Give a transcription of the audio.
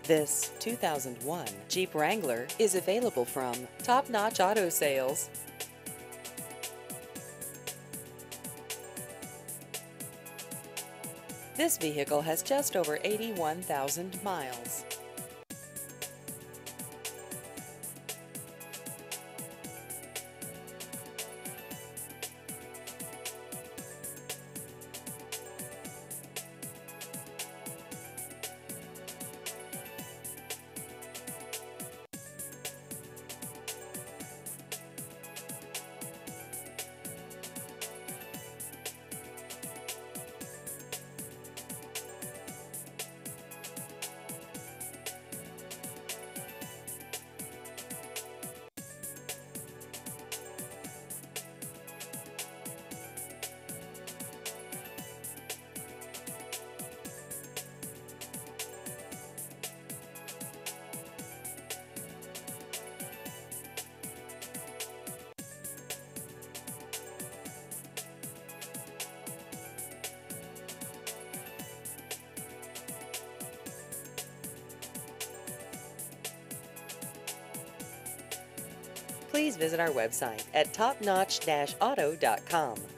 This 2001 Jeep Wrangler is available from Top Notch Auto Sales. This vehicle has just over 81,000 miles. Please visit our website at topnotch-auto.com.